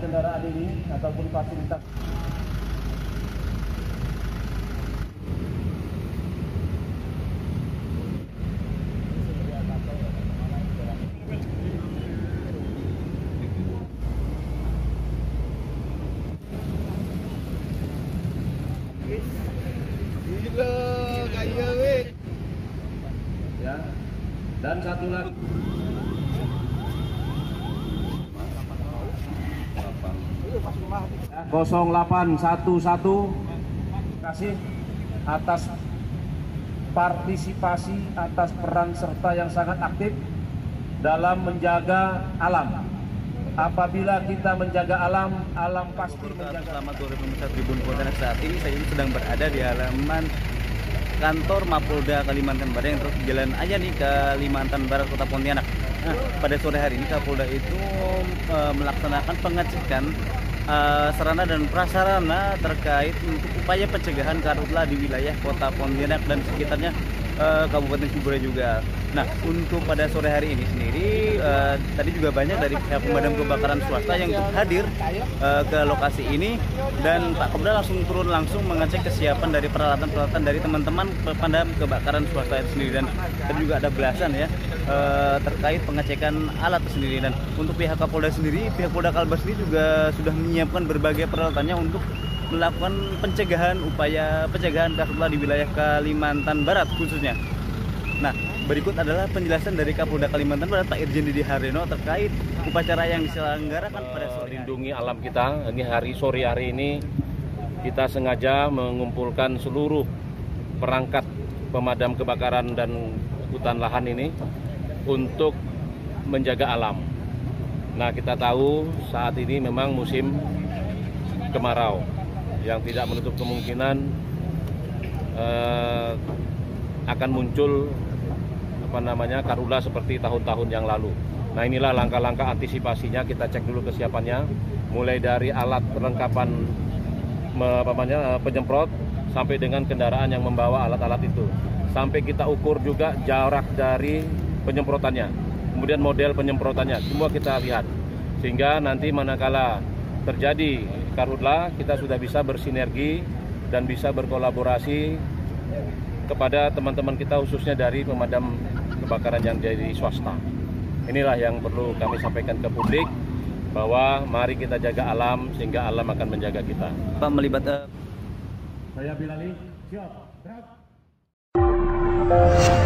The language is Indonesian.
kendaraan ini ataupun fasilitas. Ya, dan satu lagi 0811 kasih atas partisipasi, atas peran serta yang sangat aktif dalam menjaga alam. Apabila kita menjaga alam, alam pasti menjaga. Selamat sore pemirsa Tribun Pontianak. Saat ini saya sedang berada di halaman kantor Mapolda Kalimantan Barat yang terus jalan aja nih ke Kalimantan Barat Kota Pontianak. Nah, pada sore hari ini Kapolda itu melaksanakan pengecekan sarana dan prasarana terkait untuk upaya pencegahan karhutlah di wilayah Kota Pontianak dan sekitarnya, Kabupaten Sibolga juga. Nah, untuk pada sore hari ini sendiri tadi juga banyak dari pihak pemadam kebakaran swasta yang hadir ke lokasi ini, dan Pak Kapolda langsung turun langsung mengecek kesiapan dari peralatan-peralatan dari teman-teman pemadam kebakaran swasta itu sendiri, dan tadi juga ada belasan ya terkait pengecekan alat itu sendiri. Dan untuk pihak Kapolda sendiri, pihak Polda Kalbar sendiri juga sudah menyiapkan berbagai peralatannya untuk melakukan pencegahan, upaya pencegahan karhutlah di wilayah Kalimantan Barat khususnya. Nah, berikut adalah penjelasan dari Kapolda Kalimantan Barat Pak Irjen Didi Haryono terkait upacara yang diselenggarakan pada sore lindungi alam kita. Ini sore hari ini kita sengaja mengumpulkan seluruh perangkat pemadam kebakaran dan hutan lahan ini untuk menjaga alam. Nah, kita tahu saat ini memang musim kemarau yang tidak menutup kemungkinan akan muncul karhutlah seperti tahun-tahun yang lalu. Nah, inilah langkah-langkah antisipasinya. Kita cek dulu kesiapannya, mulai dari alat perlengkapan penyemprot sampai dengan kendaraan yang membawa alat-alat itu. Sampai kita ukur juga jarak dari penyemprotannya, kemudian model penyemprotannya, semua kita lihat. Sehingga nanti manakala terjadi karhutlah, kita sudah bisa bersinergi dan bisa berkolaborasi kepada teman-teman kita khususnya dari pemadam kebakaran yang dari swasta. Inilah yang perlu kami sampaikan ke publik, bahwa mari kita jaga alam sehingga alam akan menjaga kita. Pak melibat Saya Bilali, siap.